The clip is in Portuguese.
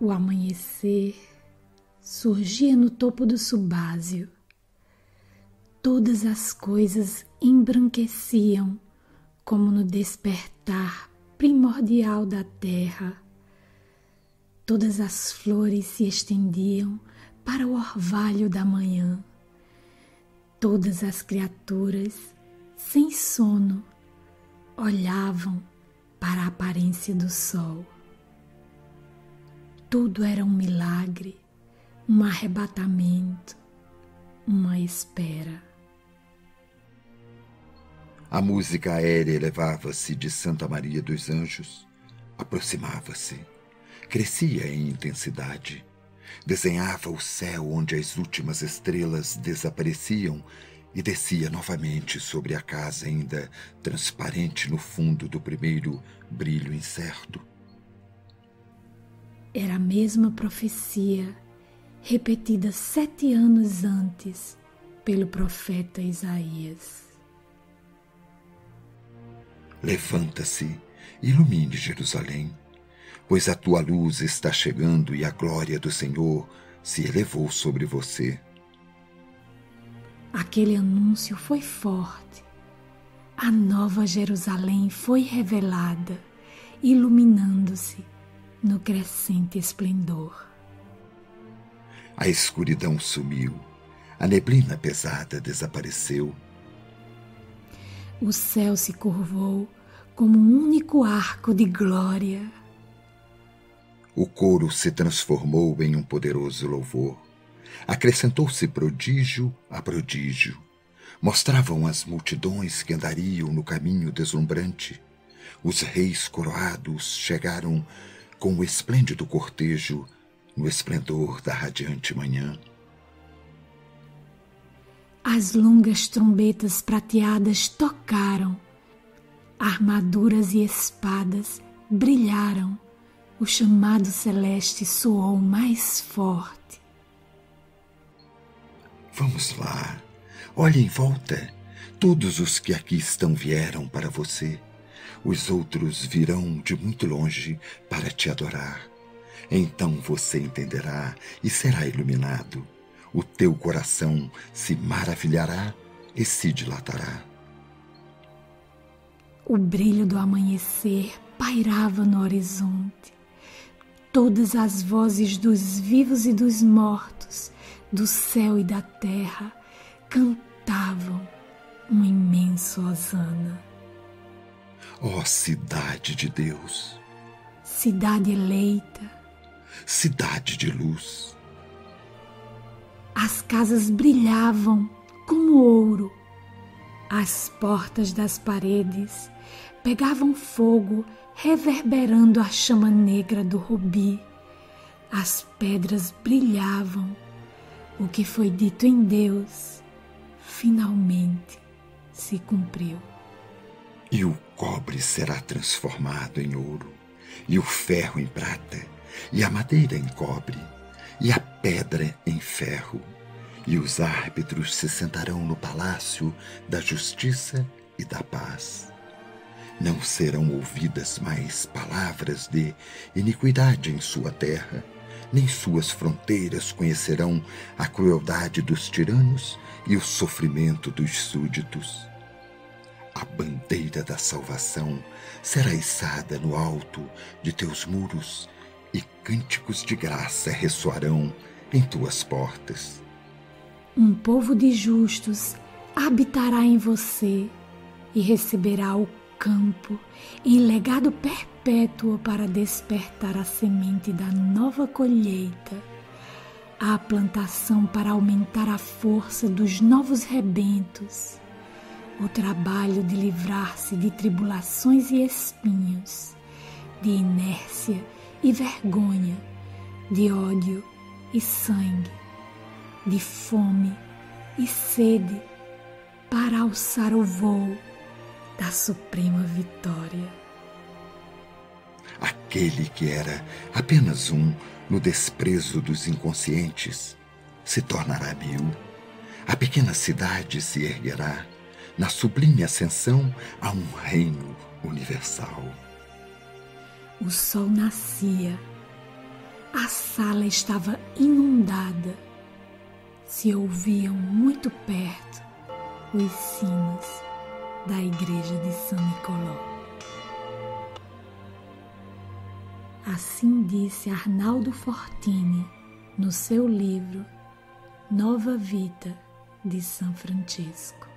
O amanhecer surgia no topo do subásia. Todas as coisas embranqueciam, como no despertar primordial da terra. Todas as flores se estendiam para o orvalho da manhã. Todas as criaturas, sem sono, olhavam para a aparência do sol. Tudo era um milagre, um arrebatamento, uma espera. A música aérea elevava-se de Santa Maria dos Anjos, aproximava-se, crescia em intensidade, desenhava o céu onde as últimas estrelas desapareciam e descia novamente sobre a casa ainda transparente no fundo do primeiro brilho incerto. Era a mesma profecia, repetida 7 anos antes pelo profeta Isaías. Levanta-se, ilumine Jerusalém, pois a tua luz está chegando e a glória do Senhor se elevou sobre você. Aquele anúncio foi forte. A nova Jerusalém foi revelada, iluminando-se no crescente esplendor. A escuridão sumiu, a neblina pesada desapareceu. O céu se curvou como um único arco de glória. O coro se transformou em um poderoso louvor. Acrescentou-se prodígio a prodígio. Mostravam as multidões que andariam no caminho deslumbrante. Os reis coroados chegaram com o esplêndido cortejo no esplendor da radiante manhã. As longas trombetas prateadas tocaram. Armaduras e espadas brilharam. O chamado celeste soou mais forte. Vamos lá, olhe em volta. Todos os que aqui estão vieram para você. Os outros virão de muito longe para te adorar. Então você entenderá e será iluminado. O teu coração se maravilhará e se dilatará. O brilho do amanhecer pairava no horizonte. Todas as vozes dos vivos e dos mortos, do céu e da terra, cantavam um imenso hosana. Ó cidade de Deus! Cidade eleita! Cidade de luz! As casas brilhavam como ouro. As portas das paredes pegavam fogo, reverberando a chama negra do rubi. As pedras brilhavam. O que foi dito em Deus finalmente se cumpriu. E o cobre será transformado em ouro, e o ferro em prata, e a madeira em cobre, e a pedra em ferro. E os árbitros se sentarão no palácio da justiça e da paz. Não serão ouvidas mais palavras de iniquidade em sua terra, nem suas fronteiras conhecerão a crueldade dos tiranos e o sofrimento dos súditos. A bandeira da salvação será içada no alto de teus muros e cânticos de graça ressoarão em tuas portas. Um povo de justos habitará em você e receberá o campo em legado perpétuo para despertar a semente da nova colheita, a plantação para aumentar a força dos novos rebentos, o trabalho de livrar-se de tribulações e espinhos, de inércia e vergonha, de ódio e sangue, de fome e sede, para alçar o voo da suprema vitória. Aquele que era apenas um no desprezo dos inconscientes se tornará 1000. A pequena cidade se erguerá na sublime ascensão a um reino universal. O sol nascia, A sala estava inundada. Se ouviam muito perto os sinos da igreja de São Nicolau. Assim disse Arnaldo Fortini no seu livro Nova Vita de São Francisco.